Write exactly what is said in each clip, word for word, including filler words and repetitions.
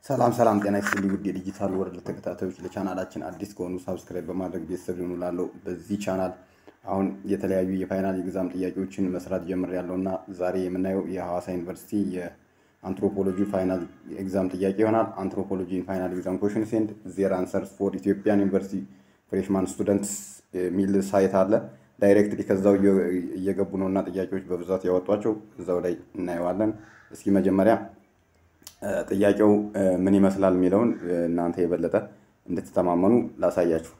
ሰላም ሰላም ጤና ይስጥልኝ ውድ የዲጂታል ወርልድ ተከታታዮች ለቻናላችን አዲስ ከሆኑ ሰብስክራይብ በማድረግ ቤተሰብ ይሁኑ እላለሁ። በዚህ ቻናል አሁን የተለያዩ የፋይናል ኤግዛም ጥያቄዎችን መስራት ጀምሬያለሁና ዛሬ የምናየው የሐዋሳ ዩኒቨርሲቲ የአንትሮፖሎጂ ፋይናል ኤግዛም ጥያቄ ይሆናል። አንትሮፖሎጂ ፋይናል ኤግዛም ኩዌስችንስ ኤንድ ዜር አንሰርስ ፎር ኢትዮጵያን ዩኒቨርሲቲ ፍሬሽማን ስቱደንትስ ሚል ሳይት አለ። ዳይሬክትሊ ከዛው እየገቡ ነውና ጥያቄዎች በብዛት ያወጧቸው እዛው ላይ እናየዋለን። እስኪ መጀመሪያ ጥያቄው ምን ይመስላል የሚለውን እናንተ የበለጠ እንድትተማመኑ ላሳያችሁ።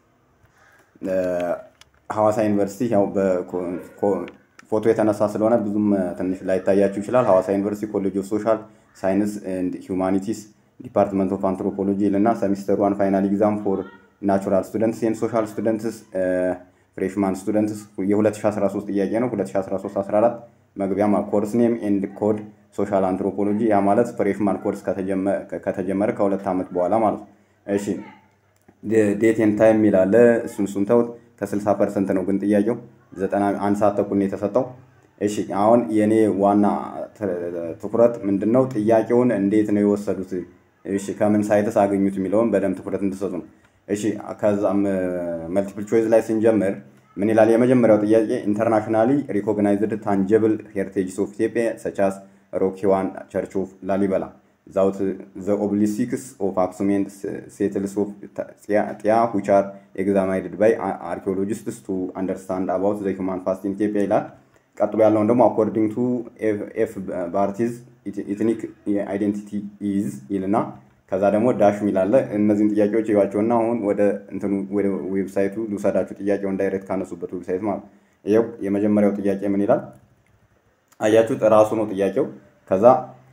ሐዋሳ ዩኒቨርሲቲ ያው በፎቶ የተነሳ ስለሆነ ብዙም ትንሽ ላይታያችሁ ይችላል። ሐዋሳ ዩኒቨርሲቲ ኮሌጅ ኦፍ ሶሻል ሳይንስ ኤንድ ሂውማኒቲስ ዲፓርትመንት ኦፍ አንትሮፖሎጂ እና ሰሚስተር ዋን ፋይናል ኤግዛም ፎር ናቹራል ስቱደንትስ ኤንድ ሶሻል ስቱደንትስ ፍሬሽማን ስቱደንትስ የ2013 ጥያቄ ነው። ሁለት ሺህ አስራ ሶስት አስራ አራት መግቢያ ኮርስ ኔም ኤንድ ኮድ ሶሻል አንትሮፖሎጂ ያ ማለት ፍሬሽማን ኮርስ ከተጀመረ ከሁለት ዓመት በኋላ ማለት ነው። እሺ ዴት ኤንድ ታይም ይላል። እሱን እሱን ተውት። ከ60 ፐርሰንት ነው ግን ጥያቄው ዘጠና አንድ ሰዓት ተኩል ነው የተሰጠው። እሺ አሁን የኔ ዋና ትኩረት ምንድነው? ጥያቄውን እንዴት ነው የወሰዱት? እሺ ከምን ሳይትስ አገኙት የሚለውን በደንብ ትኩረት እንድትሰጡ ነው። እሺ ከዛም መልቲፕል ቾይስ ላይ ስንጀምር ምን ይላል? የመጀመሪያው ጥያቄ ኢንተርናሽናሊ ሪኮግናይዝድ ታንጀብል ሄሪቴጅስ ኦፍ ኢትዮጵያ ሰች አስ ሮክ ሂዋን ቸርች ኦፍ ላሊበላ ዛውት ዘ ኦብሊሲክስ ኦፍ አክሱም ኤንድ ሴትልስ ኦፍ ጢያ ዊች አር ኤግዛማይንድ ባይ አርኪኦሎጂስትስ ቱ አንደርስታንድ አባውት ዘ ሂውማን ፓስት ኢን ኢትዮጵያ ይላል። ቀጥሎ ያለውን ደግሞ አኮርዲንግ ቱ ኤፍ ባርቲዝ ኢትኒክ አይዴንቲቲ ኢዝ ይልና ከዛ ደግሞ ዳሽ ሚላለ። እነዚህን ጥያቄዎች ይዋቸውና አሁን ወደ እንትኑ ወደ ዌብሳይቱ ልውሰዳችሁ። ጥያቄውን ዳይሬክት ካነሱበት ዌብሳይት ማለት ይሄው የመጀመሪያው ጥያቄ ምን ይላል? አያችሁት? ራሱ ነው ጥያቄው። ከዛ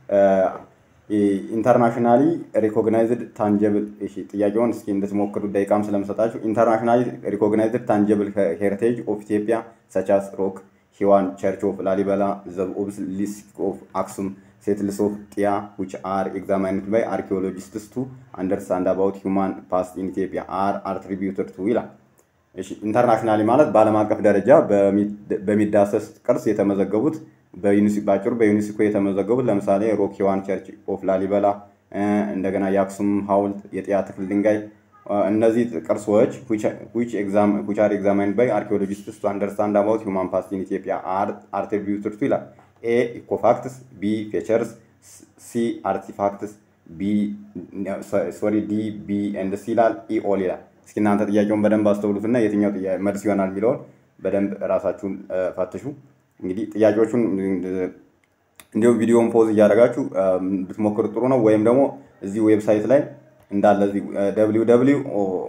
ኢንተርናሽናሊ ሪኮግናይዝድ ታንጀብል እሺ ጥያቄውን እስኪ እንድትሞክሩ ደቂቃም ስለምሰጣችሁ ኢንተርናሽናሊ ሪኮግናይዝድ ታንጀብል ሄሪቴጅ ኦፍ ኢትዮጵያ ሰች አስ ሮክ ሂዋን ቸርች ኦፍ ላሊበላ ዘ ኦብሊስክ ኦፍ አክሱም ሴትልስ ኦፍ ጢያ ዊች አር ኤግዛማይንድ ባይ አርኪኦሎጂስትስ ቱ አንደርስታንድ አባውት ሂውማን ፓስት ኢን ኢትዮጵያ አር አትሪቢዩትድ ቱ ይላል። እሺ ኢንተርናሽናሊ ማለት በዓለም አቀፍ ደረጃ በሚዳሰስ ቅርስ የተመዘገቡት በዩኒስኮ ባጭሩ በዩኒስኮ የተመዘገቡት ለምሳሌ ሮክ ሂዋን ቸርች ኦፍ ላሊበላ፣ እንደገና የአክሱም ሐውልት፣ የጢያ ትክል ድንጋይ እነዚህ ቅርሶች which exam which are examined by archaeologists to understand about human past in Ethiopia are attributed to ይላል። ኤ ኢኮፋክትስ፣ ቢ ፌቸርስ፣ ሲ አርቲፋክትስ፣ ቢ ሶሪ ዲ ቢ ኤንድ ሲ ይላል፣ ኢ ኦል ይላል። እስኪ እናንተ ጥያቄውን በደንብ አስተውሉትና የትኛው ጥያቄ መልስ ይሆናል የሚለውን በደንብ ራሳችሁን ፈትሹ። እንግዲህ ጥያቄዎቹን እንዲሁ ቪዲዮውን ፖዝ እያደረጋችሁ ብትሞክሩ ጥሩ ነው። ወይም ደግሞ እዚህ ዌብሳይት ላይ እንዳለ እዚህ ደብሊው ደብሊው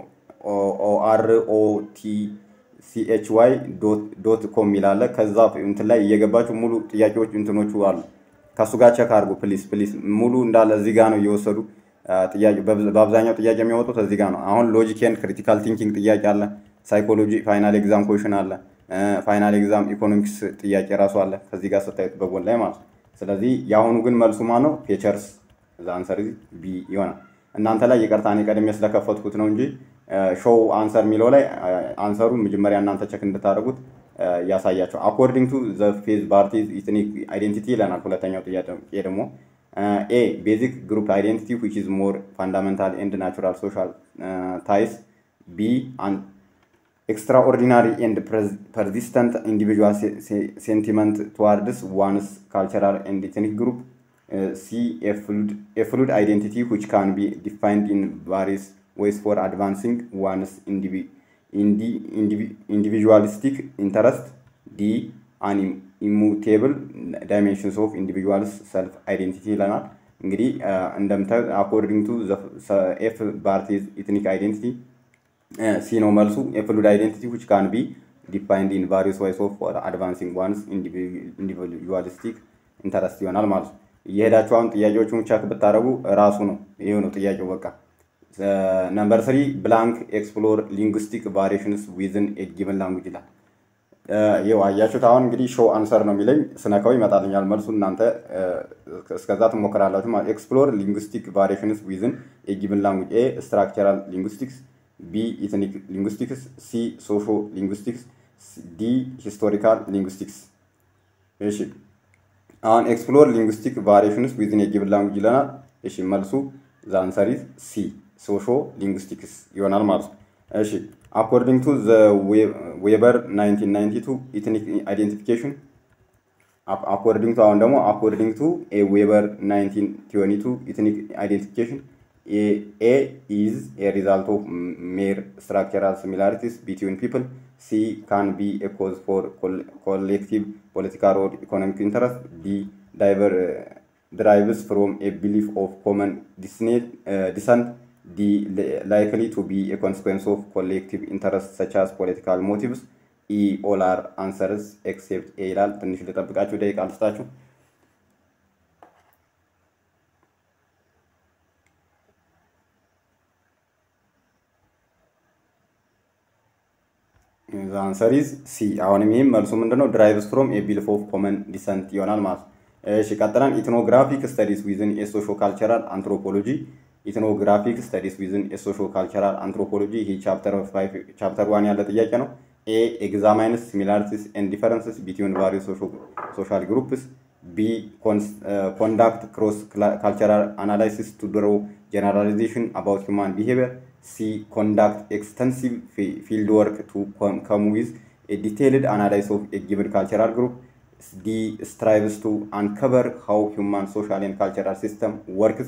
ኦ አር ኦ ቲ ሲ ኤች ዋይ ዶት ኮም ይላል። ከዛ እንትን ላይ እየገባችሁ ሙሉ ጥያቄዎች እንትኖቹ አሉ። ከሱ ጋር ቼክ አድርጉ ፕሊስ ፕሊስ። ሙሉ እንዳለ እዚህ ጋር ነው እየወሰዱ ጥያቄ በአብዛኛው ጥያቄ የሚያወጡት እዚህ ጋር ነው። አሁን ሎጂክ ኤንድ ክሪቲካል ቲንኪንግ ጥያቄ አለ። ሳይኮሎጂ ፋይናል ኤግዛም ኩዌስችን አለ። ፋይናል ኤግዛም ኢኮኖሚክስ ጥያቄ ራሱ አለ ከዚህ ጋር ስታዩት በጎን ላይ ማለት ነው። ስለዚህ የአሁኑ ግን መልሱ ማን ነው? ፌቸርስ ዘ አንሰር ኢዝ ቢ ይሆናል። እናንተ ላይ ይቅርታ እኔ ቀድሜ ስለከፈትኩት ነው እንጂ ሾው አንሰር የሚለው ላይ አንሰሩን መጀመሪያ እናንተ ቼክ እንድታደርጉት ያሳያቸው። አኮርዲንግ ቱ ዘ ፌዝ ባርቲዝ ኢትኒክ አይዴንቲቲ ይለናል። ሁለተኛው ጥያቄ ደግሞ ኤ ቤዚክ ግሩፕ አይዴንቲቲ which is more fundamental and natural social uh, ties ቢ extraordinary and persistent individual sentiment towards one's cultural and ethnic group uh, C a fluid, a fluid identity which can be defined in various ways for advancing one's indivi indi indivi individualistic interest D an immutable dimensions of individual's self identity ይለናል። እንግዲህ እንደምታዩት according to the F Barthes ethnic identity ሲ ነው መልሱ። a fluid identity which can be defined in various ways of for advancing one's individualistic interest ይሆናል ማለት ነው። እየሄዳችሁ አሁን ጥያቄዎቹን ቼክ ብታደርጉ ራሱ ነው ይሄው ነው ጥያቄው። በቃ ነምበር ስሪ ብላንክ ኤክስፕሎር ሊንግዊስቲክ ቫሪዬሽንስ ዊዝን ኤ ጊቨን ላንጉጅ ይላል። ይኸው አያችሁት። አሁን እንግዲህ ሾው አንሰር ነው የሚለኝ ስነካው ይመጣልኛል መልሱ። እናንተ እስከዛ ትሞክራላችሁ ማለት ኤክስፕሎር ሊንግዊስቲክ ቫሪዬሽንስ ዊዝን ኤ ጊቨን ላንጉጅ ኤ ስትራክቸራል ሊንግዊስቲክስ፣ ቢ ኢትኒክ ሊንግዊስቲክስ፣ ሲ ሶሾ ሊንግዊስቲክስ፣ ዲ ሂስቶሪካል ሊንግዊስቲክስ። እሺ አሁን ኤክስፕሎር ሊንግዊስቲክ ቫሪዬሽንስ ዊዝን ኤ ጊቨን ላንጉጅ ይለናል። እሺ መልሱ ዘ አንሰር ኢዝ ሲ ሶሾ ሊንግስቲክስ ይሆናል ማለት ነው። እሺ አኮርዲንግ ቱ ዘ ዌበር ናይንቲን ናይንቲ ቱ ኢትኒክ አይዴንቲፊኬሽን አኮርዲንግ ቱ አሁን ደግሞ አኮርዲንግ ቱ ኤ ዌበር ናይንቲን ትዌንቲ ቱ ኢትኒክ አይዴንቲፊኬሽን ኤ ኢዝ ኤ ሪዛልት ኦፍ ሜር ስትራክቸራል ሲሚላሪቲስ ቢትዊን ፒፕል ሲ ካን ቢ ኤ ኮዝ ፎር ኮሌክቲቭ ፖለቲካል ኦር ኢኮኖሚክ ኢንተረስት ዲ ዳይቨር derives from a belief of common descent, D likely to be a consequence of collective interests such as political motives. E all are answers except A ይላል። ትንሽ ልጠብቃችሁ ደቂቃ ልስጣችሁ። The answer is C አሁንም ይሄም መልሱ ምንድነው? derives from a belief of common descent ይሆናል ማለት ነው። እሺ ቀጥለን ኢትኖግራፊክ ስተዲስ ዊዝን የሶሾ ካልቸራል አንትሮፖሎጂ ኢትኖግራፊክ ስተዲስ ዊዝን የሶሾ ካልቸራል አንትሮፖሎጂ ይሄ ቻፕተር ፋይቭ ቻፕተር ዋን ያለ ጥያቄ ነው። ኤ ኤግዛማይንስ ሲሚላሪቲስ ኤንድ ዲፈረንስስ ቢትዊን ቫሪየስ ሶሻል ግሩፕስ ቢ ኮንዳክት ክሮስ ካልቸራል አናላይሲስ ቱ ድሮ ጀነራላይዜሽን አባውት ሂውማን ቢሄቪየር ሲ ኮንዳክት ኤክስተንሲቭ ፊልድ ወርክ ቱ ከም ዊዝ ኤ ዲቴይልድ አናላይሲስ ኦፍ ኤ ጊቨን ካልቸራል ግሩፕ D strives to uncover how human social and cultural system works.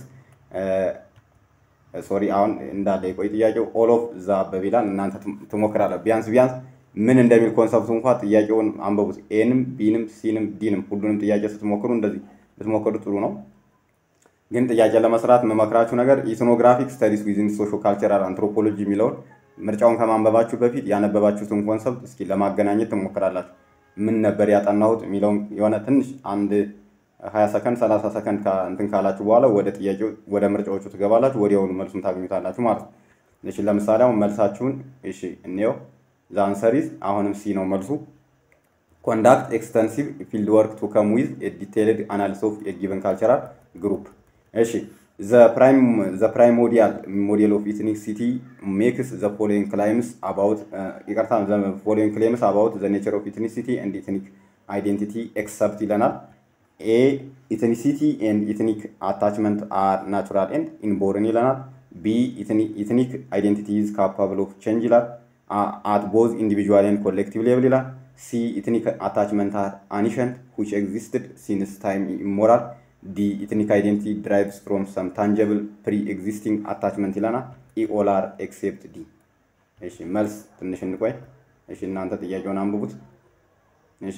ሶሪ አሁን እንዳለ ቆይ ጥያቄው ኦል ኦፍ ዘ አበብ ይላል። እናንተ ትሞክራለ ቢያንስ ቢያንስ ምን እንደሚል ኮንሰፕቱ እንኳን ጥያቄውን አንበቡት። ኤንም ቢንም ሲንም ዲንም ሁሉንም ጥያቄ ስትሞክሩ እንደዚህ ብትሞክሩ ጥሩ ነው። ግን ጥያቄ ለመስራት መመክራችሁ ነገር ኢትኖግራፊክ ስተዲስ ዊዝን ሶሾ ካልቸራል አንትሮፖሎጂ የሚለውን ምርጫውን ከማንበባችሁ በፊት ያነበባችሁትን ኮንሰፕት እስኪ ለማገናኘት ትሞክራላችሁ። ምን ነበር ያጠናሁት የሚለውን የሆነ ትንሽ አንድ ሀያ ሰከንድ ሰላሳ ሰከንድ እንትን ካላችሁ በኋላ ወደ ጥያቄው ወደ ምርጫዎቹ ትገባላችሁ። ወዲያውኑ መልሱን ታገኙታላችሁ ማለት ነው። እሺ ለምሳሌ አሁን መልሳችሁን እሺ እንየው። ዘ አንሰር ኢዝ አሁንም ሲ ነው መልሱ። ኮንዳክት ኤክስተንሲቭ ፊልድ ወርክ ቱ ከም ዊዝ ኤ ዲቴይልድ አናሊሲስ ኦፍ ኤ ጊቨን ካልቸራል ግሩፕ። እሺ ዘ ፕራይም ዘ ፕራይሞዲያል ሞዴል ኦፍ ኢትኒሲቲ ሜክስ ዘ ፎሎዊንግ ክላይምስ አባውት ይቅርታ ዘ ፎሎዊንግ ክሌምስ አባውት ዘ ኔቸር ኦፍ ኢትኒሲቲ ኤንድ ኢትኒክ አይዴንቲቲ ኤክሰፕት ይለናል። ኤ ኢትኒሲቲ ኤንድ ኢትኒክ አታችመንት አር ናቹራል ኤንድ ኢንቦርን ይለናል። ቢ ኢትኒክ አይዴንቲቲ ኢዝ ካፓብል ኦፍ ቼንጅ ይላል አት ቦዝ ኢንዲቪጁዋል ኤንድ ኮሌክቲቭ ሌቭል ይላል። ሲ ኢትኒክ አታችመንት አር አኒሸንት ዊች ኤግዚስትድ ሲንስ ታይም ኢሞራል። ዲ ኢትኒክ አይዴንቲቲ ድራይቭስ ፍሮም ሰም ታንጀብል ፕሪ ኤግዚስቲንግ አታችመንት ይለናል። ኢ ኦል አር ኤክሴፕት ዲ። እሺ መልስ ትንሽ እንቆይ። እሺ እናንተ ጥያቄውን አንብቡት። እሺ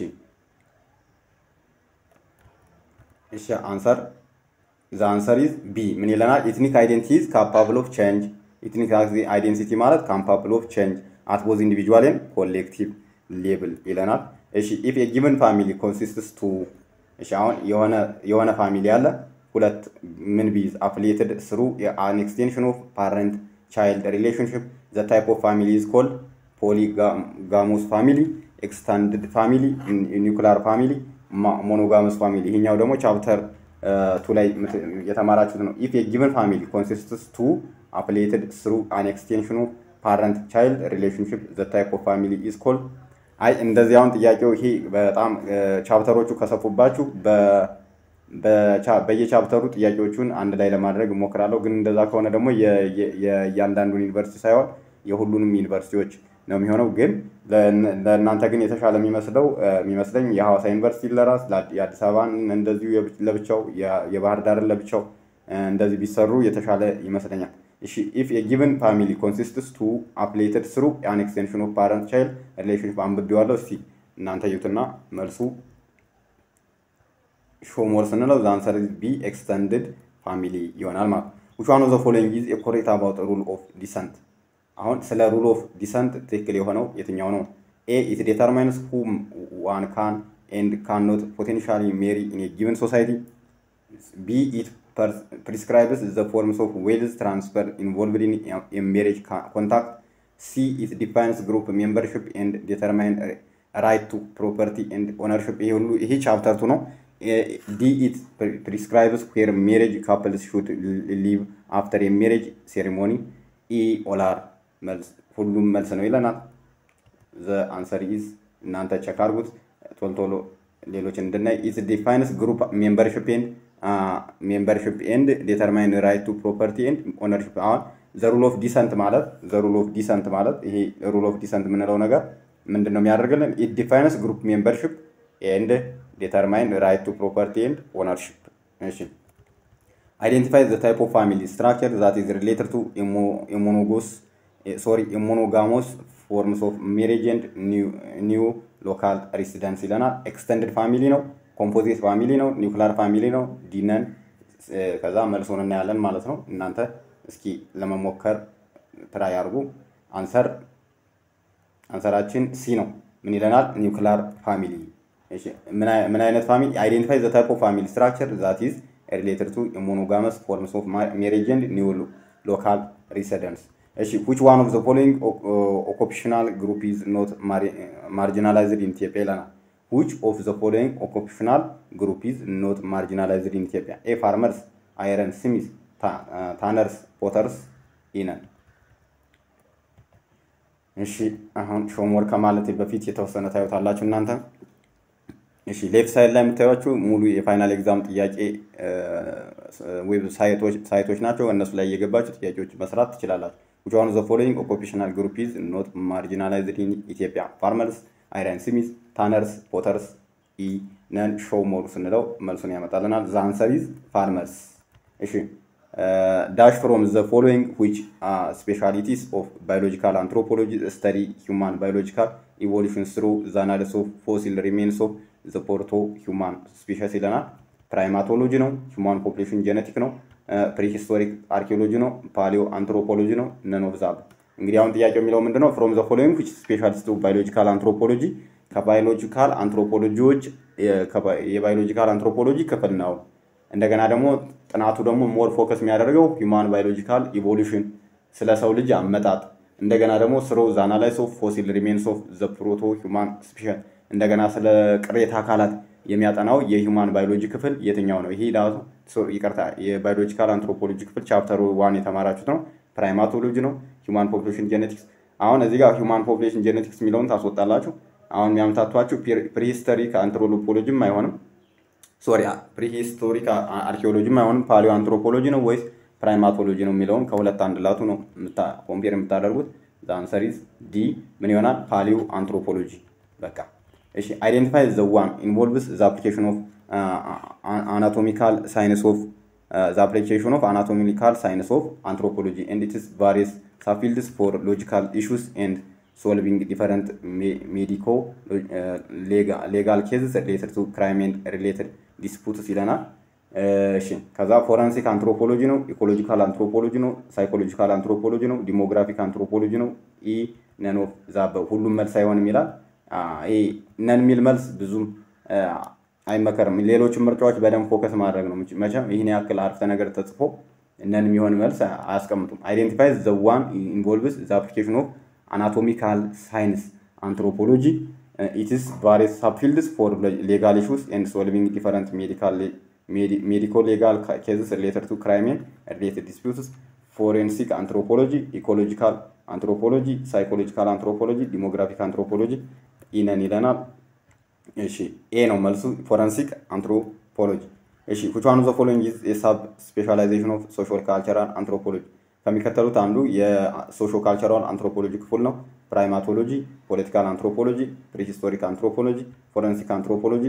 እሺ አንሰር ዘ አንሰር ኢዝ ቢ ምን ይለናል? ኢትኒክ አይዴንቲቲ ኢዝ ካፓብል ኦፍ ቼንጅ። ኢትኒክ አይዴንቲቲ ማለት ካፓብል ኦፍ ቼንጅ አት ቦዝ ኢንዲቪጁዋል ኤንድ ኮሌክቲቭ ሌቭል ይለናል። እሺ ኢፍ ኤ ጊቨን ፋሚሊ ኮንሲስትስ ቱ እሺ አሁን የሆነ የሆነ ፋሚሊ አለ ሁለት ምን ቢዝ አፍሊየትድ ስሩ አን ኤክስቴንሽን ኦፍ ፓረንት ቻይልድ ሪሌሽንሺፕ ዘ ታይፕ ኦፍ ፋሚሊ ኢዝ ኮልድ ፖሊጋሞስ ፋሚሊ፣ ኤክስታንድድ ፋሚሊ፣ ኒውክሊየር ፋሚሊ፣ ሞኖጋመስ ፋሚሊ። ይሄኛው ደግሞ ቻፕተር ቱ ላይ የተማራችሁት ነው። ኢፍ ኤ ጊቨን ፋሚሊ ኮንሲስትስ ቱ አፍሊየትድ ስሩ አን ኤክስቴንሽን ኦፍ ፓረንት ቻይልድ ሪሌሽንሺፕ ዘ ታይፕ ኦፍ ፋሚሊ ኢዝ ኮልድ። አይ እንደዚህ አሁን ጥያቄው ይሄ በጣም ቻፕተሮቹ ከሰፉባችሁ በየቻፕተሩ ጥያቄዎቹን አንድ ላይ ለማድረግ እሞክራለሁ። ግን እንደዛ ከሆነ ደግሞ የእያንዳንዱን ዩኒቨርሲቲ ሳይሆን የሁሉንም ዩኒቨርሲቲዎች ነው የሚሆነው። ግን ለእናንተ ግን የተሻለ የሚመስለው የሚመስለኝ የሐዋሳ ዩኒቨርሲቲ ለራስ የአዲስ አበባን እንደዚሁ ለብቻው የባህር ዳርን ለብቻው እንደዚህ ቢሰሩ የተሻለ ይመስለኛል። እሺ ኢፍ ኤ ጊቨን ፋሚሊ ኮንሲስትስ ቱ አፕሌትድ ስሩ አን ኤክስቴንሽን ኦፍ ፓረንት ቻይልድ ሪሌሽንሺፕ አንብቤዋለሁ። እስቲ እናንተ እዩትና መልሱ ሾ ሞር ስንለው ዘ አንሰር ኢዝ ቢ ኤክስተንድድ ፋሚሊ ይሆናል ማለት ነው። which one of the following is correct about the rule of descent? አሁን ስለ ሩል ኦፍ ዲሰንት ትክክል የሆነው የትኛው ነው? ኤ ኢት ዲተርማይንስ whom one can and cannot potentially marry in a given society. B it prescribes the forms of wealth transfer involved in a marriage contract. C it defines group membership and determines right to property and ownership. ይሄ ሁሉ ይሄ ቻፕተር ቱ ነው። D it prescribes where marriage couples should live after a marriage ceremony. E all are መልስ ሁሉም መልስ ነው ይለናል። the answer is እናንተ ቼክ አድርጉት ቶሎ ቶሎ ሌሎች እንድናይ it defines group membership and ሜምበርሺፕ ኤንድ ዴተርማይን ራይት ቱ ፕሮፐርቲ ኤንድ ኦነርሺፕ። አሁን ዘ ሩል ኦፍ ዲሰንት ማለት ዘ ሩል ኦፍ ዲሰንት ማለት ይሄ ሩል ኦፍ ዲሰንት የምንለው ነገር ምንድን ነው የሚያደርግልን? ኢት ዲፋይንስ ግሩፕ ሜምበርሺፕ ኤንድ ዴተርማይን ራይት ቱ ፕሮፐርቲ ኤንድ ኦነርሺፕ። እሺ አይዴንቲፋይ ዘ ታይፕ ኦፍ ፋሚሊ ስትራክቸር ዛት ኢዝ ሪሌትድ ቱ ኢሞኖጎስ ሶሪ ኢሞኖጋሞስ ፎርምስ ኦፍ ሜሬጅ ኤንድ ኒው ሎካል ሬሲደንስ ይለናል። ኤክስተንድድ ፋሚሊ ነው፣ ኮምፖዚት ፋሚሊ ነው፣ ኒውክሊር ፋሚሊ ነው፣ ዲነን ከዛ መልሶን እናያለን ማለት ነው። እናንተ እስኪ ለመሞከር ትራይ አድርጉ። አንሰር አንሰራችን ሲ ነው። ምን ይለናል? ኒውክሊር ፋሚሊ። እሺ ምን አይነት ፋሚሊ? አይዴንቲፋይ ዘ ታይፕ ኦፍ ፋሚሊ ስትራክቸር ዛት ኢዝ ሪሌትድ ቱ ሞኖጋመስ ፎርምስ ኦፍ ሜሬጅ ኤንድ ኒው ሎካል ሬሲደንስ። እሺ which one of the following occupational group is not marginalized in ኢትዮጵያ ይለናል። which of the following occupational group is not marginalized in ኢትዮጵያ? ኤ ፋርመርስ፣ አይረን ስሚዝ፣ ታነርስ፣ ፖተርስ ይነን። እሺ አሁን ሾምወር ከማለት በፊት የተወሰነ ታዩታላችሁ እናንተ። እሺ ሌፍት ሳይድ ላይ የምታዩቸው ሙሉ የፋይናል ኤግዛም ጥያቄ ዌብ ሳይቶች ሳይቶች ናቸው። እነሱ ላይ እየገባችሁ ጥያቄዎች መስራት ትችላላችሁ። which one of the following occupational group is not marginalized in ኢትዮጵያ? ፋርመርስ፣ አይረን ስሚዝ፣ ታነርስ፣ ፖተርስ ኢ ነን። ሾው ሞር ስንለው መልሱን ያመጣልናል። the answer is farmers። እሺ dash from the following which uh, specialties of biological anthropology study human biological evolution through the analysis of fossil remains of the proto human species ይለናል። ፕራይማቶሎጂ ነው፣ human population genetic ነው፣ ፕሪሂስቶሪክ አርኪኦሎጂ ነው፣ ፓሊዮ አንትሮፖሎጂ ነው፣ ነን ኦፍ ዛብ። እንግዲህ አሁን ጥያቄው የሚለው ምንድነው? ፍሮም ዘ ፎሎዊንግ which specialist of biological anthropology ከባዮሎጂካል አንትሮፖሎጂዎች የባዮሎጂካል አንትሮፖሎጂ ክፍል ነው። እንደገና ደግሞ ጥናቱ ደግሞ ሞር ፎከስ የሚያደርገው ሂውማን ባዮሎጂካል ኢቮሉሽን ስለ ሰው ልጅ አመጣጥ፣ እንደገና ደግሞ ስሮ ዘ አናላይሲስ ኦፍ ፎሲል ሪሜንስ ኦፍ ዘ ፕሮቶ ሂውማን ስፒሺስ፣ እንደገና ስለ ቅሬታ አካላት የሚያጠናው የሂውማን ባዮሎጂ ክፍል የትኛው ነው? ይሄ ዳቱ ይቅርታ የባዮሎጂካል አንትሮፖሎጂ ክፍል ቻፕተር ዋን የተማራችሁት ነው። ፕራይማቶሎጂ ነው፣ ሂውማን ፖፑሌሽን ጄኔቲክስ። አሁን እዚህ ጋር ሂውማን ፖፑሌሽን ጄኔቲክስ የሚለውን ታስወጣላችሁ። አሁን የሚያምታቷችሁ ፕሪሂስቶሪክ አንትሮፖሎጂም አይሆንም፣ ሶሪ ፕሪሂስቶሪክ አርኪኦሎጂም አይሆንም፣ ፓሊዮ አንትሮፖሎጂ ነው ወይስ ፕራይማቶሎጂ ነው የሚለውን ከሁለት አንድ ላቱ ነው ኮምፔር የምታደርጉት። ዘ አንሰር ኢዝ ዲ ምን ይሆናል? ፓሊዮ አንትሮፖሎጂ። በቃ እሺ አይዴንቲፋይ ዘ ዋን ኢንቮልቭስ ዘ አፕሊኬሽን ኦፍ አናቶሚካል ሳይንስ ኦፍ ዘ አፕሊኬሽን ኦፍ አናቶሚካል ሳይንስ ኦፍ አንትሮፖሎጂ ኤንድ ኢትስ ቫሪየስ ሳብፊልድስ ፎር ሎጂካል ኢሹስ ኤንድ ሶልቪንግ ዲፈረንት ሜዲኮ ሌጋል ኬዝስ ሪሌትድ ቱ ክራይም ኤንድ ሪሌትድ ዲስፑትስ ይለናል። እሺ ከዛ ፎረንሲክ አንትሮፖሎጂ ነው፣ ኢኮሎጂካል አንትሮፖሎጂ ነው፣ ሳይኮሎጂካል አንትሮፖሎጂ ነው፣ ዲሞግራፊክ አንትሮፖሎጂ ነው። ኢ ነን ኦፍ ዛብ። ሁሉም መልስ አይሆንም ይላል። ይሄ ነን የሚል መልስ ብዙም አይመከርም። ሌሎችም ምርጫዎች በደንብ ፎከስ ማድረግ ነው። መቼም ይህን ያክል አረፍተ ነገር ተጽፎ ነን የሚሆን መልስ አያስቀምጡም። አይዴንቲፋይ ዘ ዋን ኢንቮልቭስ ዘ አፕሊኬሽን ኦፍ anatomical science anthropology uh, it is various subfields for legal issues and solving different medical med medical legal cases related to crime and related disputes. Forensic anthropology, ecological anthropology, psychological anthropology, demographic anthropology ይነን ይለናል። እሺ ኤ ነው መልሱ forensic anthropology። እሺ which one of the following is a sub specialization of social cultural anthropology? ከሚከተሉት አንዱ የሶሾ ካልቸራል አንትሮፖሎጂ ክፍል ነው። ፕራይማቶሎጂ፣ ፖለቲካል አንትሮፖሎጂ፣ ፕሪሂስቶሪክ አንትሮፖሎጂ፣ ፎረንሲክ አንትሮፖሎጂ፣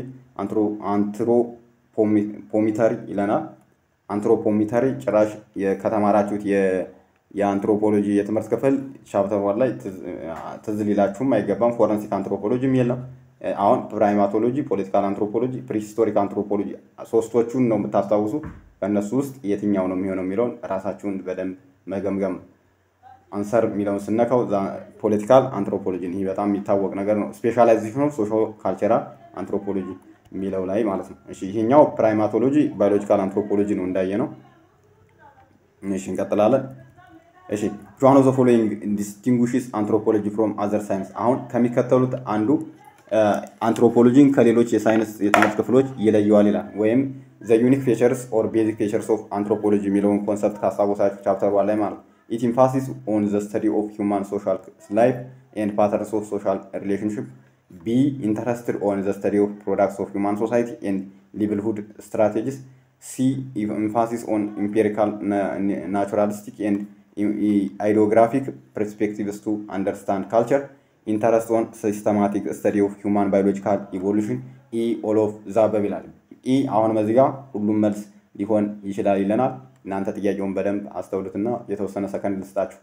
አንትሮፖሚተሪ ይለናል። አንትሮፖሚተሪ ጭራሽ ከተማራችሁት የአንትሮፖሎጂ የትምህርት ክፍል ቻፕተር ዋን ላይ ትዝ ሊላችሁም አይገባም። ፎረንሲክ አንትሮፖሎጂም የለም። አሁን ፕራይማቶሎጂ፣ ፖለቲካል አንትሮፖሎጂ፣ ፕሪሂስቶሪክ አንትሮፖሎጂ ሶስቶቹን ነው የምታስታውሱ። ከእነሱ ውስጥ የትኛው ነው የሚሆነው የሚለውን ራሳችሁን በደንብ መገምገም። አንሰር የሚለውን ስነካው ፖለቲካል አንትሮፖሎጂ ይህ በጣም የሚታወቅ ነገር ነው። ስፔሻላይዜሽን ኦፍ ሶሾ ካልቸራል አንትሮፖሎጂ የሚለው ላይ ማለት ነው። እሺ ይሄኛው ፕራይማቶሎጂ ባዮሎጂካል አንትሮፖሎጂ ነው እንዳየ ነው። እሺ እንቀጥላለን። እሺ one of the following distinguishes anthropology from other science? አሁን ከሚከተሉት አንዱ አንትሮፖሎጂን ከሌሎች የሳይንስ የትምህርት ክፍሎች ይለየዋል ይላል። ወይም the unique features or basic features of anthropology የሚለውን ኮንሰፕት ካስታወሳችሁ ቻፕተር ዋን ላይ ማለት ነው። it emphasizes on the study of human social life and patterns of social relationship. be interested on the study of products of human society and livelihood strategies. ሲ ኤምፋሲስ ኦን ኢምፔሪካል ናቹራሊስቲክ ኤንድ አይዲዮግራፊክ ፐርስፔክቲቭስ ቱ አንደርስታንድ ካልቸር ኢንተረስት ኦን ሲስተማቲክ ስተዲ ኦፍ ሂውማን ባዮሎጂካል ኢቮሉሽን ኢ ኦል ኦፍ ዘ አበብ ይላል። ኢ አሁንም እዚህ ጋር ሁሉም መልስ ሊሆን ይችላል ይለናል። እናንተ ጥያቄውን በደንብ አስተውሉትና የተወሰነ ሰከንድ ልስጣችሁ።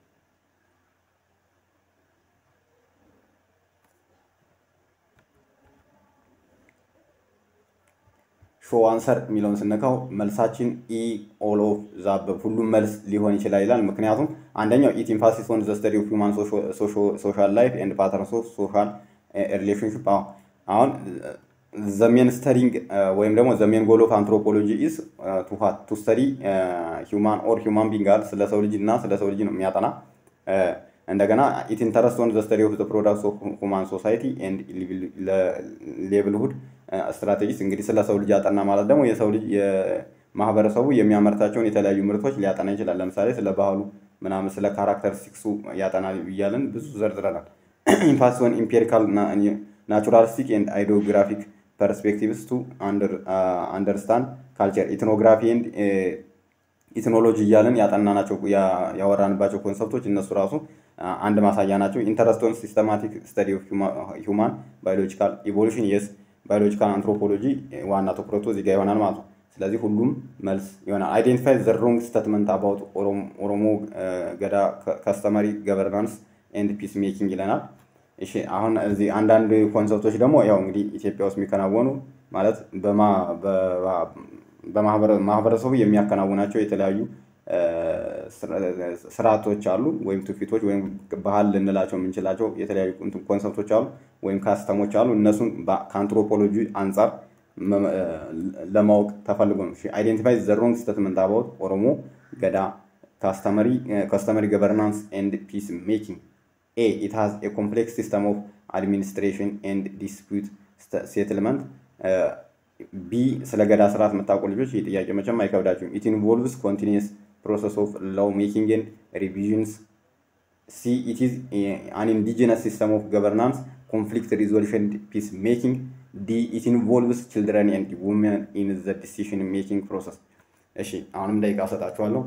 ሾው አንሰር የሚለውን ስነካው መልሳችን ኢ ኦል ኦፍ ዘ አበብ ሁሉም መልስ ሊሆን ይችላል ይላል። ምክንያቱም አንደኛው ኢት ኤምፋሲስ ኦን ዘ ስተዲ ኦፍ ሂውማን ሶሻል ላይፍ ኤንድ ፓተርንስ ኦፍ ሶሻል ሪሌሽንሺፕ። አሁን ዘ ሜን ስተዲንግ ወይም ደግሞ ዘ ሜን ጎል ኦፍ አንትሮፖሎጂ ኢዝ ቱ ሃት ቱ ስተዲ ሂውማን ኦር ሂውማን ቢንግ አል ስለ ሰው ልጅ እና ስለ ሰው ልጅ ነው የሚያጠና። እንደገና ኢት ኢንተረስት ኦን ዘ ስተዲ ኦፍ ዘ ፕሮዳክትስ ኦፍ ሁማን ሶሳይቲ ኤንድ ሌቭልሁድ ስትራቴጂስ። እንግዲህ ስለ ሰው ልጅ ያጠና ማለት ደግሞ የሰው ልጅ የማህበረሰቡ የሚያመርታቸውን የተለያዩ ምርቶች ሊያጠና ይችላል። ለምሳሌ ስለ ባህሉ ምናምን ስለ ካራክተሪስቲክሱ ያጠናል እያለን ብዙ ዘርዝረናል። ኢምፋሲስ ኦን ኢምፔሪካል ናቹራሊስቲክ ኤንድ አይዲዮግራፊክ ፐርስፔክቲቭስ ቱ አንደርስታንድ ካልቸር ኢትኖግራፊ ኤንድ ኢትኖሎጂ እያለን ያጠናናቸው ያወራንባቸው ኮንሰፕቶች እነሱ ራሱ አንድ ማሳያ ናቸው። ኢንተረስት ኦን ሲስተማቲክ ስተዲ ኦፍ ሂውማን ባዮሎጂካል ኢቮሉሽን የስ ባዮሎጂካል አንትሮፖሎጂ ዋና ትኩረቱ እዚህ ጋር ይሆናል ማለት ነው። ስለዚህ ሁሉም መልስ ይሆናል። አይዴንቲፋይ ዘ ሮንግ ስቴትመንት አባውት ኦሮሞ ገዳ ከስተመሪ ገቨርናንስ ኤንድ ፒስ ሜኪንግ ይለናል። እሺ አሁን እዚህ አንዳንድ ኮንሰፕቶች ደግሞ ያው እንግዲህ ኢትዮጵያ ውስጥ የሚከናወኑ ማለት በማህበረሰቡ የሚያከናውናቸው የተለያዩ ስርዓቶች አሉ ወይም ትውፊቶች ወይም ባህል ልንላቸው የምንችላቸው የተለያዩ ኮንሰፕቶች አሉ ወይም ካስተሞች አሉ። እነሱን ከአንትሮፖሎጂ አንጻር ለማወቅ ተፈልጎ ነው። አይዴንቲፋይ ዘ ሮንግ ስቴትመንት አባውት ኦሮሞ ገዳ ካስተመሪ ገቨርናንስ ኤንድ ፒስ ሜኪንግ። ኤ ኢት ሃዝ ኤ ኮምፕሌክስ ሲስተም ኦፍ አድሚኒስትሬሽን ኤንድ ዲስፒዩት ሴትልመንት። ቢ ስለ ገዳ ስርዓት የምታውቁ ልጆች ይህ ጥያቄ መቼም አይከብዳችሁም። ኢት ኢንቮልቭስ ኮንቲኒየስ process of law making and revisions. C it is an indigenous system of governance, conflict resolution, peace making. D it involves children and women in the decision making process. እሺ አሁንም ደቂቃ ሰጣችኋለሁ።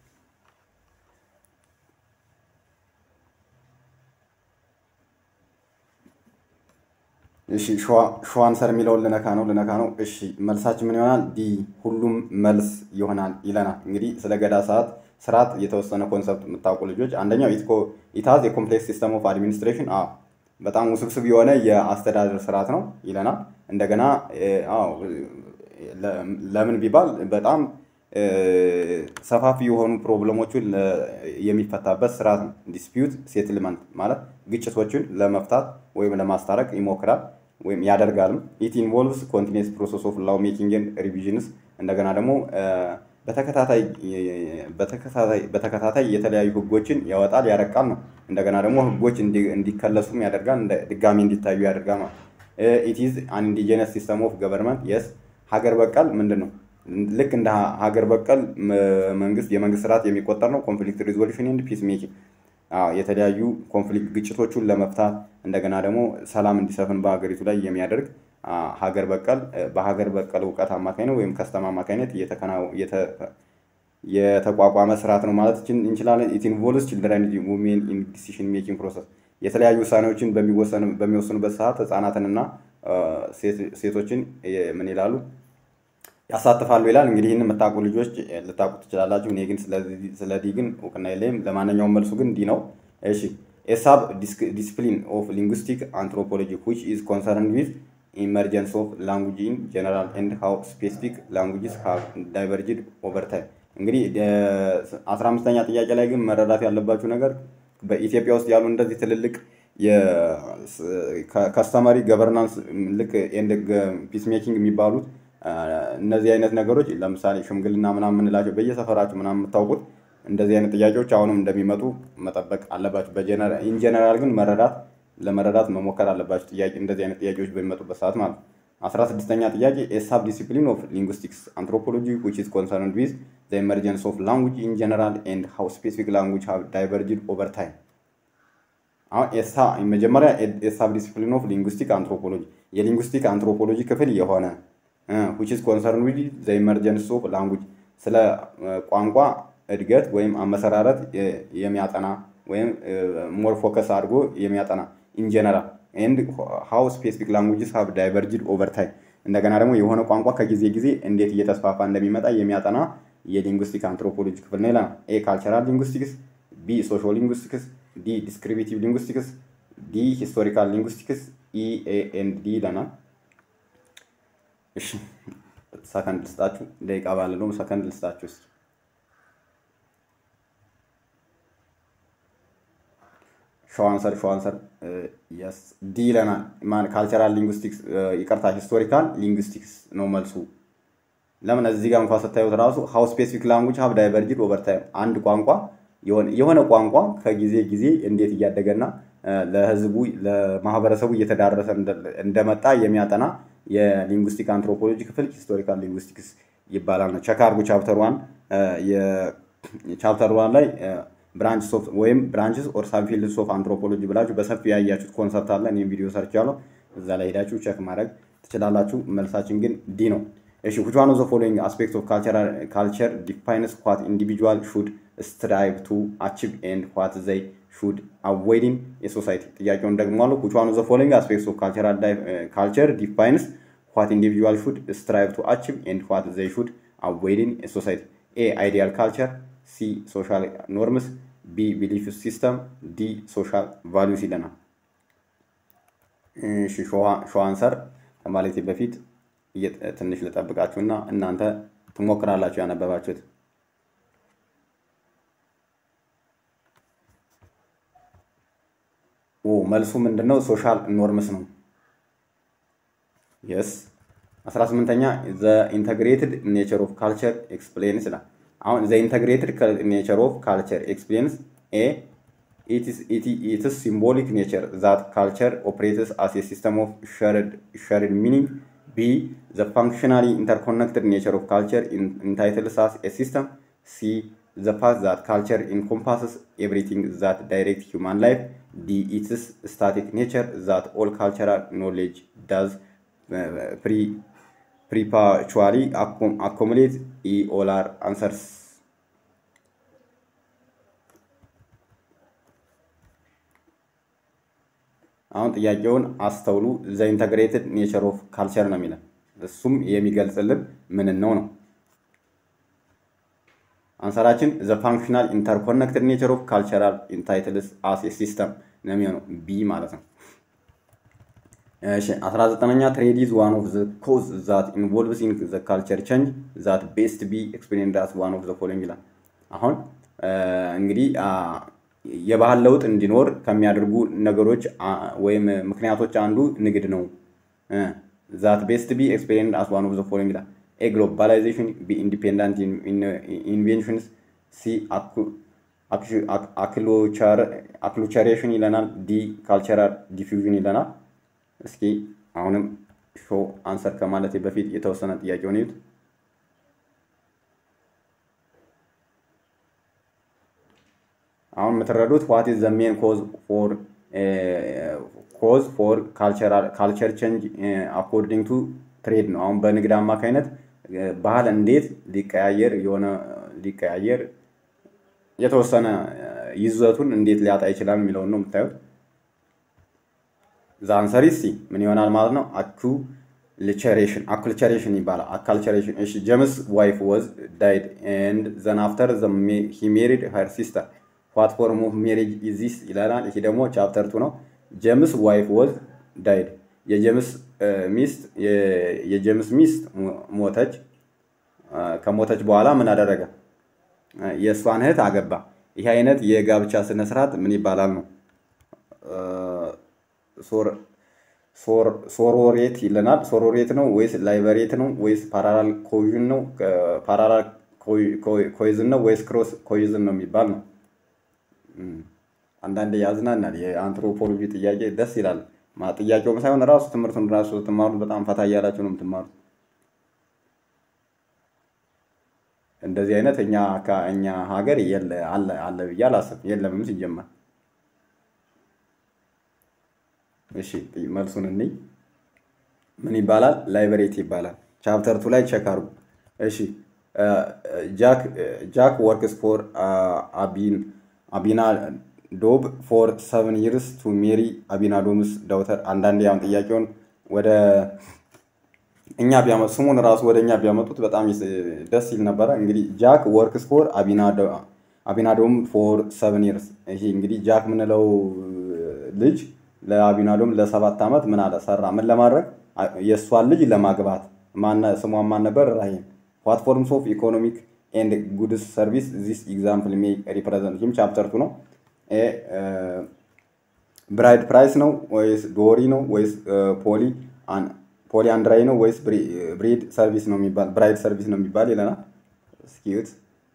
እሺ ሾው አንሰር የሚለውን ልነካ ነው ልነካ ነው። እሺ መልሳችን ምን ይሆናል? ዲ ሁሉም መልስ ይሆናል ይለናል። እንግዲህ ስለ ገዳ ሰዓት ስርዓት የተወሰነ ኮንሰፕት የምታውቁ ልጆች አንደኛው ኢትኮ ኢታዝ የኮምፕሌክስ ሲስተም ኦፍ አድሚኒስትሬሽን አ በጣም ውስብስብ የሆነ የአስተዳደር ስርዓት ነው ይለናል። እንደገና አዎ ለምን ቢባል በጣም ሰፋፊ የሆኑ ፕሮብለሞችን የሚፈታበት ስርዓት ነው። ዲስፒዩት ሴትልመንት ማለት ግጭቶችን ለመፍታት ወይም ለማስታረቅ ይሞክራል ወይም ያደርጋል። ኢት ኢንቮልቭስ ኮንቲኒየስ ፕሮሰስ ኦፍ ላው ሜኪንግ ኤንድ ሪቪዥንስ። እንደገና ደግሞ በተከታታይ በተከታታይ በተከታታይ የተለያዩ ህጎችን ያወጣል ያረቃል ነው። እንደገና ደግሞ ህጎች እንዲከለሱም ያደርጋል ድጋሚ እንዲታዩ ያደርጋል ማለት። ኢት ኢዝ አን ኢንዲጂነስ ሲስተም ኦፍ ገቨርንመንት የስ ሀገር በቀል ምንድነው ልክ እንደ ሀገር በቀል መንግስት የመንግስት ስርዓት የሚቆጠር ነው። ኮንፍሊክት ሪዞሉሽን ኤንድ ፒስ ሜኪንግ የተለያዩ ኮንፍሊክት ግጭቶችን ለመፍታት እንደገና ደግሞ ሰላም እንዲሰፍን በሀገሪቱ ላይ የሚያደርግ ሀገር በቀል በሀገር በቀል እውቀት አማካኝ ነው ወይም ከስተማ አማካኝነት የተቋቋመ ስርዓት ነው ማለት እንችላለን። ኢት ኢንቮልቭስ ቺልድረን ኤንድ ውሜን ኢን ዲሲዥን ሜኪንግ ፕሮሰስ የተለያዩ ውሳኔዎችን በሚወስኑበት ሰዓት ህፃናትንና ሴቶችን ምን ይላሉ ያሳትፋሉ ይላል። እንግዲህ ይህን የምታውቁ ልጆች ልታውቁ ትችላላችሁ። እኔ ግን ስለዚህ ግን እውቅና የለኝም። ለማንኛውም መልሱ ግን ዲ ነው። እሺ a sub discipline of linguistic anthropology which is concerned with emergence of language in general and how specific languages have diverged over time። እንግዲህ አስራ አምስተኛ ጥያቄ ላይ ግን መረዳት ያለባችሁ ነገር በኢትዮጵያ ውስጥ ያሉ እንደዚህ ትልልቅ የከስተመሪ ገቨርናንስ ልክ ኤንድ ፒስ ሜኪንግ የሚባሉት እነዚህ አይነት ነገሮች ለምሳሌ ሽምግልና ምናምን እንላቸው በየሰፈራችሁ ምናምን የምታውቁት እንደዚህ አይነት ጥያቄዎች አሁንም እንደሚመጡ መጠበቅ አለባችሁ። በጀነራል ኢን ጀነራል ግን መረዳት ለመረዳት መሞከር አለባችሁ ጥያቄ እንደዚህ አይነት ጥያቄዎች በሚመጡበት ሰዓት ማለት ነው። አስራ ስድስተኛ ጥያቄ a subdiscipline of linguistics anthropology which is concerned with the emergence of language in general and how specific language have diverged over time። አሁን ኤሳ መጀመሪያ a subdiscipline of linguistic anthropology የሊንጉስቲክ አንትሮፖሎጂ ክፍል የሆነ which is concerned with the emergence of language ስለ ቋንቋ እድገት ወይም አመሰራረት የሚያጠና ወይም ሞር ፎከስ አድርጎ የሚያጠና in general and how specific languages have diverged over time እንደገና ደግሞ የሆነ ቋንቋ ከጊዜ ጊዜ እንዴት እየተስፋፋ እንደሚመጣ የሚያጠና የሊንጉስቲክ አንትሮፖሎጂ ክፍል ነው ይላል። ኤ ካልቸራል ሊንጉስቲክስ፣ ቢ ሶሻል ሊንጉስቲክስ፣ ዲ ዲስክሪፕቲቭ ሊንጉስቲክስ፣ ዲ ሂስቶሪካል ሊንጉስቲክስ፣ ኢ ኤ ኤንድ ዲ ይለናል። እሺ ሰከንድ ልስጣችሁ፣ ደቂቃ ባለው ሰከንድ ልስጣችሁ። እስኪ ሾው አንሰር ሾው አንሰር የስ ዲ ይለናል። ማን ካልቸራል ሊንጉስቲክስ ይቅርታ ሂስቶሪካል ሊንጉስቲክስ ነው መልሱ። ለምን እዚህ ጋር እንኳን ስታዩት ራሱ ሃው ስፔሲፊክ ላንጉጅ ሃቭ ዳይቨርጅድ ኦቨር ታይም አንድ ቋንቋ የሆነ የሆነ ቋንቋ ከጊዜ ጊዜ እንዴት እያደገና ለህዝቡ ለማህበረሰቡ እየተዳረሰ እንደመጣ የሚያጠና የሊንጉስቲክ አንትሮፖሎጂ ክፍል ሂስቶሪካል ሊንጉስቲክስ ይባላል ነው። ቼክ አድርጉ ቻፕተር ዋን የቻፕተር ዋን ላይ ብራንችስ ኦፍ ወይም ብራንችስ ኦር ሳብ ፊልድስ ኦፍ አንትሮፖሎጂ ብላችሁ በሰፊው ያያችሁት ኮንሰፕት አለ። እኔም ቪዲዮ ሰርቻለሁ፣ እዛ ላይ ሄዳችሁ ቼክ ማድረግ ትችላላችሁ። መልሳችን ግን ዲ ነው። እሺ which one of the following aspects of culture culture defines what individual should strive to achieve and what they should avoid in a society? ጥያቄውን ደግሞአለሁ። which one of the following aspects of cultural uh, culture defines what individual should strive to achieve and what they should avoid in a society? A ideal culture, C social norms, B belief system, D social values ይለናል። እሺ ሾው አንሰር ከማለቴ በፊት ትንሽ ልጠብቃችሁና እናንተ ትሞክራላችሁ ያነበባችሁት። ኦ መልሱ ምንድነው? ሶሻል ኖርምስ ነው። yes አስራ ስምንተኛ the integrated nature of culture explains ይላል። አሁን the integrated nature of culture explains a it is it, it is symbolic nature that culture operates as a system of shared shared meaning. B the functionally interconnected nature of culture in, entitles as a system. C the fact that culture encompasses everything that directs human life. D its static nature that all cultural knowledge does uh, pre perpetually accum accumulate. E all are answers. አሁን ጥያቄውን አስተውሉ። ዘ ኢንተግሬትድ ኔቸር ኦፍ ካልቸር ነው የሚለው እሱም የሚገልጽልን ምን ነው ነው አንሰራችን ዘ ፋንክሽናል ኢንተርኮኔክትድ ኔቸር ኦፍ ካልቸራል ኢንታይትልስ አስ ኤ ሲስተም ነው የሚሆነው ቢ ማለት ነው። እሺ አስራ ዘጠነኛ ትሬድ ኢዝ ዋን ኦፍ ዘ ኮዝ ዛት ኢንቮልቭስ ኢን ዘ ካልቸር ቼንጅ ዛት ቤስት ቢ ኤክስፔሪየንስድ አስ ዋን ኦፍ ዘ ፎሎዊንግ ይላል። አሁን እንግዲህ የባህል ለውጥ እንዲኖር ከሚያደርጉ ነገሮች ወይም ምክንያቶች አንዱ ንግድ ነው። that best be explained as one of the following ይላል። A globalization, B independent in, in, inventions, C acculturation ይለናል፣ D cultural diffusion ይለናል። እስኪ አሁንም ሾው አንሰር ከማለቴ በፊት የተወሰነ ጥያቄውን ይዩት። አሁን የምትረዱት what is the main cause for uh, cause for cultural culture change uh, according to trade ነው። አሁን በንግድ አማካይነት ባህል እንዴት ሊቀያየር የሆነ ሊቀያየር የተወሰነ ይዘቱን እንዴት ሊያጣ ይችላል የሚለውን ነው የምታዩት። the answer is C ምን ይሆናል ማለት ነው? acculturation acculturation ይባላል። acculturation እሺ ጀምስ wife was died and then after the he married her sister. what form of marriage is this ይላል። ይሄ ደግሞ ቻፕተር ቱ ነው። ጀምስ ዋይፍ ዋዝ ዳይድ የጀምስ ሚስት የጀምስ ሚስት ሞተች። ከሞተች በኋላ ምን አደረገ? የሷን እህት አገባ። ይሄ አይነት የጋብቻ ስነ ስርዓት ምን ይባላል ነው? ሶር ሶር ሶሮሬት ይለናል። ሶሮሬት ነው ወይስ ላይበሬት ነው ወይስ ፓራላል ኮይዝን ነው? ፓራላል ኮይዝን ነው ወይስ ክሮስ ኮይዝን ነው የሚባል ነው? አንዳንዴ ያዝናናል። የአንትሮፖሎጂ ጥያቄ ደስ ይላል። ማ ጥያቄውም ሳይሆን ራሱ ትምህርቱን ራሱ ትማሩት በጣም ፈታ እያላችሁ ነው የምትማሩት። እንደዚህ አይነት እኛ ከእኛ ሀገር የለ አለ አለ ብዬ አላስብም። የለምም ሲጀመር። እሺ መልሱን እንይ። ምን ይባላል? ላይበሬት ይባላል። ቻፕተር ቱ ላይ ቼክ አድርጉ። እሺ ጃክ ጃክ ወርክስ ፎር አቢን አቢና ዶብ ፎር ሰቨን ይርስ ቱ ሜሪ አቢናዶምስ ዳውተር። አንዳንዴ ያውን ጥያቄውን ወደ እኛ ቢያመጡ ስሙን ራሱ ወደ እኛ ቢያመጡት በጣም ደስ ይል ነበረ። እንግዲህ ጃክ ወርክስ ፎር አቢናዶም ፎር ሰቨን ይርስ። ይሄ እንግዲህ ጃክ የምንለው ልጅ ለአቢናዶም ለሰባት ዓመት ምን አለ ሰራ? ምን ለማድረግ? የእሷን ልጅ ለማግባት። ማን ስሟን ማን ነበር? ራሂም። ዋት ፎርምስ ኦፍ ኢኮኖሚክ ኤንድ ጉድስ ሰርቪስ ዚስ ኤግዛምፕል ሜይ ሪፕሬዘንት። ይህም ቻፕተር ቱ ነው። ብራይድ ፕራይስ ነው ወይስ ዶሪ ነው ወይስ ፖሊ ፖሊ አንድራይ ነው ወይስ ብሪድ ሰርቪስ ነው የሚባል ብራይድ ሰርቪስ ነው የሚባል ይለናል። እስኪዩት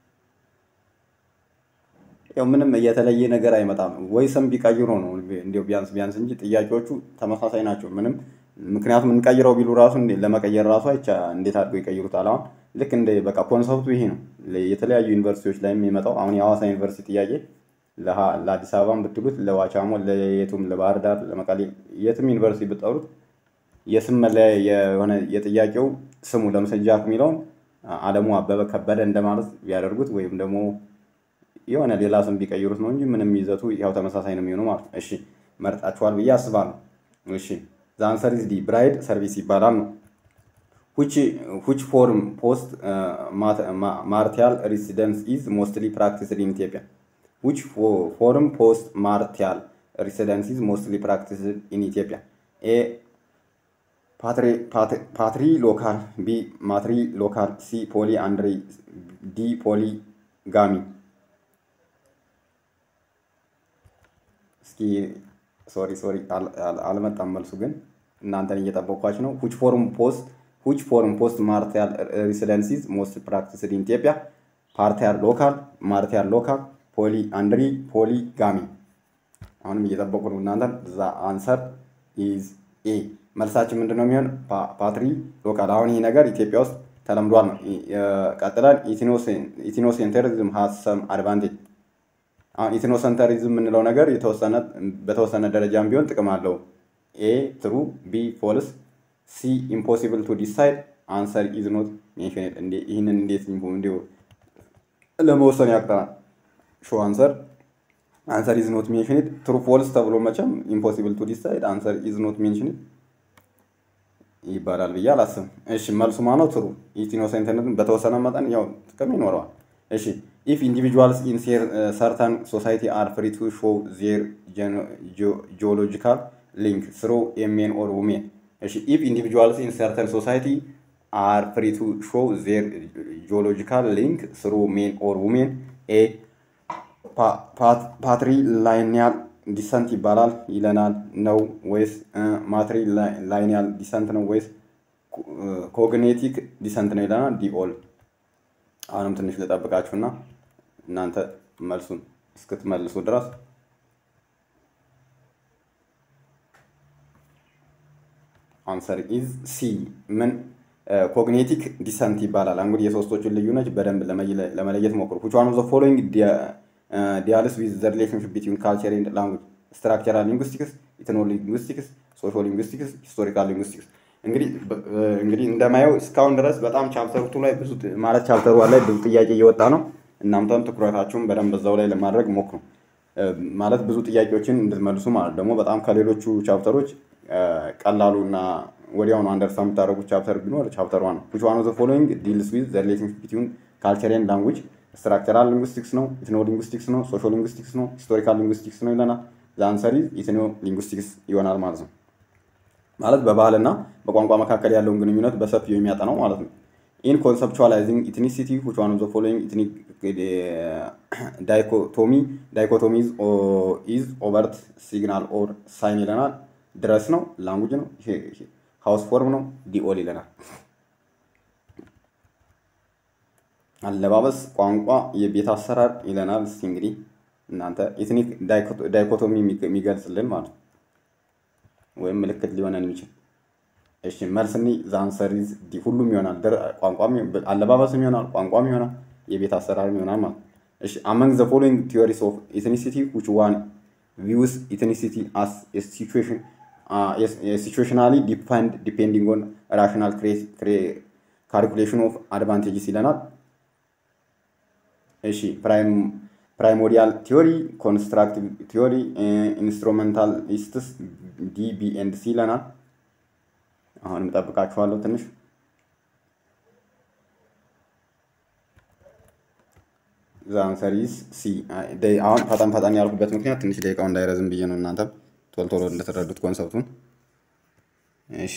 ያው ምንም የተለየ ነገር አይመጣም። ወይ ስም ቢቀይሩ ነው እንዲያው ቢያንስ ቢያንስ እንጂ ጥያቄዎቹ ተመሳሳይ ናቸው። ምንም ምክንያቱም እንቀይረው ቢሉ ራሱ ለመቀየር ራሱ አይቻ እንዴት አድርገው ይቀይሩታል? አሁን ልክ እንደ በቃ ኮንሰፕቱ ይሄ ነው። የተለያዩ ዩኒቨርሲቲዎች ላይ የሚመጣው አሁን የሐዋሳ ዩኒቨርሲቲ ጥያቄ ለአዲስ አበባም ብትሉት ለዋቻሞ ለየቱም ለባህር ዳር ለመቀሌ የትም ዩኒቨርሲቲ ብትጠሩት የስም መለያ የሆነ የጥያቄው ስሙ ለምሳሌ ጃክ የሚለውን አለሙ አበበ ከበደ እንደማለት ቢያደርጉት ወይም ደግሞ የሆነ ሌላ ስም ቢቀይሩት ነው እንጂ ምንም ይዘቱ ያው ተመሳሳይ ነው የሚሆነው ማለት ነው። እሺ መርጣችኋል ብዬ አስባለሁ። እሺ the answer is D ብራይድ ሰርቪስ ይባላል ነው። which which form post martial residence is mostly practiced in Ethiopia? which form post martial residence is mostly practiced in Ethiopia? A patri patri local, B matri local, C poly andri, D polygamy. እስኪ ሶሪ ሶሪ አልመጣም መልሱ ግን እናንተን እየጠበቅኳችሁ ነው። which form post which form post martial residences most practiced in Ethiopia? partial local, martial local, polyandry, polygamy. አሁንም እየጠበቁ ነው እናንተን። the answer is A መልሳችን ምንድነው የሚሆን? ፓትሪ ሎካል። አሁን ይሄ ነገር ኢትዮጵያ ውስጥ ተለምዷል ነው። ቀጥላል ኢትኖሴንተሪዝም has some advantage። አሁን ኢትኖሴንተሪዝም የምንለው ነገር የተወሰነ በተወሰነ ደረጃም ቢሆን ጥቅም አለው። ኤ ትሩ፣ ቢ ፎልስ፣ ሲ ኢምፖሲብል ቱ ዲሳይድ፣ አንሰር ኢዝ ኖት ሜንሽንድ። እንዴ ይሄንን እንዴት እንዴው ለመወሰን ያቅተናል? ሾ አንሰር አንሰር ኢዝ ኖት ሜንሽንድ። ትሩ ፎልስ ተብሎ መቼም ኢምፖሲብል ቱ ዲሳይድ አንሰር ኢዝ ኖት ሜንሽንድ ይባላል ብዬ አላስብም። እሺ መልሱ ማነው? ትሩ። ኢትኖሴንተሪዝም በተወሰነ መጠን ያው ጥቅም ይኖረዋል። እሺ if individuals in certain society are free to show their geological link through a man or woman. if individuals in certain society are free to show their geological link through men or women, a patrilineal descent ይባላል ይለናል ነው ወይስ matrilineal descent ነው ወይስ cognitive descent ነው ይለናል? ዲ ኦል። አሁንም ትንሽ ልጠብቃችሁና እናንተ መልሱን እስክትመልሱ ድረስ አንሰር ኢዝ ሲ ምን ኮግኒቲክ ዲሰንት ይባላል። እንግዲህ የሶስቶቹን ልዩነት በደንብ ለመለየት ሞክሩ። which one of the following deals with the relationship between culture and language? structural linguistics, ethno linguistics, social linguistics, historical linguistics። እንግዲህ እንግዲህ እንደማየው እስካሁን ድረስ በጣም ቻፕተር ቱ ላይ ብዙ ማለት ቻፕተር ዋን ላይ ብዙ ጥያቄ እየወጣ ነው። እናንተም ትኩረታችሁን በደንብ በዛው ላይ ለማድረግ ሞክሩ። ማለት ብዙ ጥያቄዎችን እንድትመልሱ ማለት ደግሞ በጣም ከሌሎቹ ቻፕተሮች ቀላሉና ወዲያውኑ አንደርስታንድ የምታደርጉት ቻፕተር ቢኖር ቻፕተር ዋን ነው። which one of the following deals with the relationship between culture and language? structural linguistics ነው፣ ethno linguistics ነው፣ social linguistics ነው፣ historical linguistics ነው ይለናል። the answer is ethno linguistics ይሆናል ማለት ነው። ማለት በባህልና በቋንቋ መካከል ያለውን ግንኙነት በሰፊው የሚያጠናው ማለት ነው። in conceptualizing ethnicity, which one of the following ethnic dichotomy dichotomies is overt, signal or sign ይለናል። ድረስ ነው፣ ላንጉጅ ነው፣ ሃውስ ፎርም ነው፣ ዲኦል ይለናል። አለባበስ፣ ቋንቋ፣ የቤት አሰራር ይለናል። እስኪ እንግዲህ እናንተ ኤትኒክ ዳይኮቶሚ የሚገልጽልን ማለት ወይም ምልክት ሊሆነን የሚችል እሺ መልስኒ ዛንሰሪዝ ዲ ሁሉም ይሆናል። ቋንቋም አለባበስም ይሆናል፣ ቋንቋም ይሆናል፣ የቤት አሰራርም ይሆናል ማለት እሺ among the following theories of ethnicity, which one views ethnicity as a situation uh, is situationally defined depending on rational ካልኩሌሽን ኦፍ አድቫንቴጅስ ይለናል። እሺ ፕራይም ፕራይሞሪያል ቲዮሪ፣ ኮንስትራክቲቭ ቲዮሪ፣ ኢንስትሩሜንታሊስትስ ዲ ቢ ኤንድ ሲ ይለናል። አሁንም እጠብቃችኋለሁ ትንሽ። ዘ አንሰር ኢዝ ሲ። አሁን ፈጣን ፈጣን ያልኩበት ምክንያት ትንሽ ደቂቃው እንዳይረዝም ብዬ ነው፣ እናንተም ቶሎ ቶሎ እንደተረዱት ኮንሰፕቱን። እሺ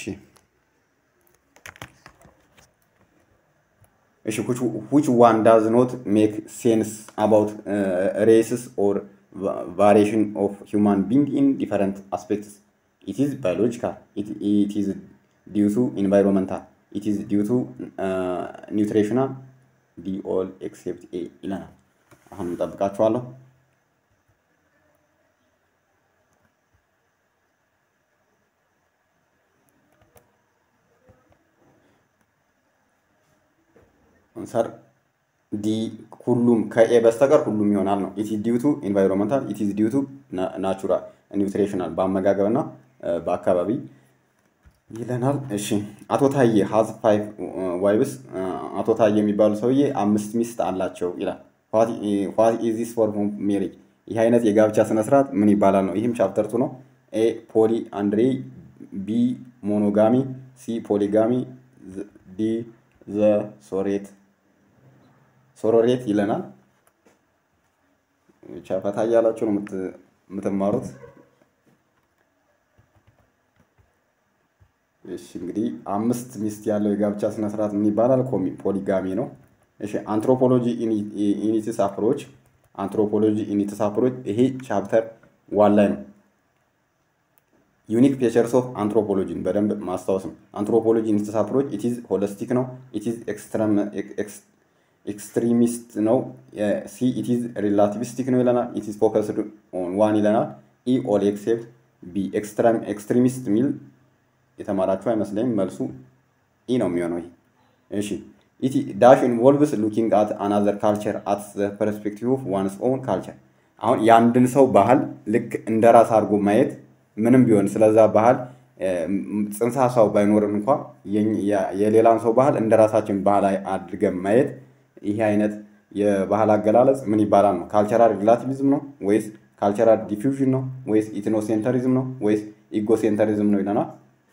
እሺ which which one does not make sense about uh, races or variation of human being in different aspects? It is biological, it, it is due to environmental, it is due to uh, nutritional, D all except A ይለናል። አሁን እንጠብቃችኋለሁ። አንሰር ዲ ሁሉም ከኤ በስተቀር ሁሉም ይሆናል ነው። ኢት ኢዝ ዲው ቱ ኢንቫይሮንመንታል፣ ኢት ኢዝ ዲው ቱ ናቹራል ኒውትሪሽናል፣ በአመጋገብና በአካባቢ ይለናል። እሺ አቶ ታዬ ሃዝ ፋይቭ ዋይብስ፣ አቶ ታዬ የሚባሉ ሰውዬ አምስት ሚስት አላቸው ይላል። ዋት ኢዝ ዚስ ፎርም ኦፍ ሜሪጅ? ይህ አይነት የጋብቻ ስነ ስርዓት ምን ይባላል ነው። ይህም ቻፕተር ቱ ነው። ኤ ፖሊ አንድሬ፣ ቢ ሞኖጋሚ፣ ሲ ፖሊጋሚ፣ ዲ ዘ ሶሬት ሶሮሬት ይለናል። ብቻ ፈታ እያላችሁ ነው የምትማሩት። እሺ እንግዲህ አምስት ሚስት ያለው የጋብቻ ስነ ስርዓት ምን ይባላል? ፖሊጋሚ ነው። እሺ አንትሮፖሎጂ ኢኒትስ አፕሮች፣ አንትሮፖሎጂ ኢኒትስ አፕሮች ይሄ ቻፕተር ዋን ላይ ነው። ዩኒክ ፊቸርስ ኦፍ አንትሮፖሎጂን በደንብ ማስታወስ ነው። አንትሮፖሎጂ ኢኒትስ አፕሮች ኢት ኢዝ ሆሊስቲክ ነው። ኢት ኢዝ ኤክስትሪም ኤክስትሪሚስት ነው። ሲ ኢት ኢዝ ሪላቲቪስቲክ ነው ይለናል። ኢት ኢዝ ፎከስድ ኦን ዋን ይለናል። ኢ ኦል ኤክሴፕት ቢ። ኤክስትሪም ኤክስትሪሚስት ሚል የተማራችሁ አይመስለኝም። መልሱ ኢ ነው የሚሆነው። ይሄ እሺ ኢት ዳሽ ኢንቮልቭስ ሉኪንግ አት አናዘር ካልቸር አት ዘ ፐርስፔክቲቭ ኦፍ ዋንስ ኦውን ካልቸር። አሁን የአንድን ሰው ባህል ልክ እንደ ራስ አድርጎ ማየት፣ ምንም ቢሆን ስለዛ ባህል ጽንሰ ሀሳብ ባይኖርን እንኳ የሌላን ሰው ባህል እንደ ራሳችን ባህል አድርገን ማየት፣ ይሄ አይነት የባህል አገላለጽ ምን ይባላል ነው? ካልቸራል ሪላቲቪዝም ነው ወይስ ካልቸራል ዲፊውዥን ነው ወይስ ኢትኖሴንተሪዝም ነው ወይስ ኢጎሴንተሪዝም ነው ይለናል።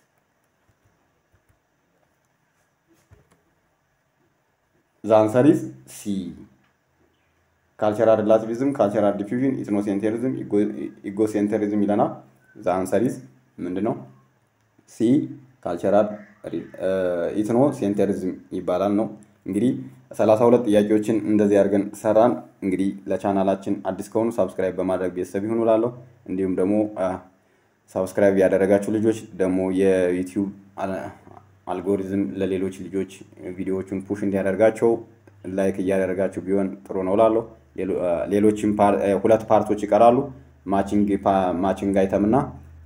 ዘ አንሰር ኢዝ ሲ። ካልቸራል ሪላቲቪዝም፣ ካልቸራል ዲፊውዥን፣ ኢትኖሴንተሪዝም፣ ኢጎሴንተሪዝም ይለናል። ዘ አንሰር ኢዝ ምንድነው? ሲ ካልቸራል ኢትኖሴንተሪዝም ይባላል ነው። እንግዲህ ሰላሳ ሁለት ጥያቄዎችን እንደዚህ አድርገን ሰራን። እንግዲህ ለቻናላችን አዲስ ከሆኑ ሳብስክራይብ በማድረግ ቤተሰብ ይሁኑ እላለሁ። እንዲሁም ደግሞ ሳብስክራይብ ያደረጋችሁ ልጆች ደግሞ የዩቲዩብ አልጎሪዝም ለሌሎች ልጆች ቪዲዮዎቹን ፑሽ እንዲያደርጋቸው ላይክ እያደረጋችሁ ቢሆን ጥሩ ነው እላለሁ። ሌሎችም ሁለት ፓርቶች ይቀራሉ። ማቺንግ ማቺንግ አይተም እና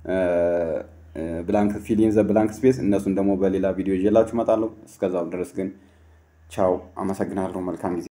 ብላንክ ፊል ኢን ዘ ብላንክ ስፔስ። እነሱን ደግሞ በሌላ ቪዲዮ ይዤላችሁ እመጣለሁ። እስከዛው ድረስ ግን ቻው፣ አመሰግናለሁ። መልካም ጊዜ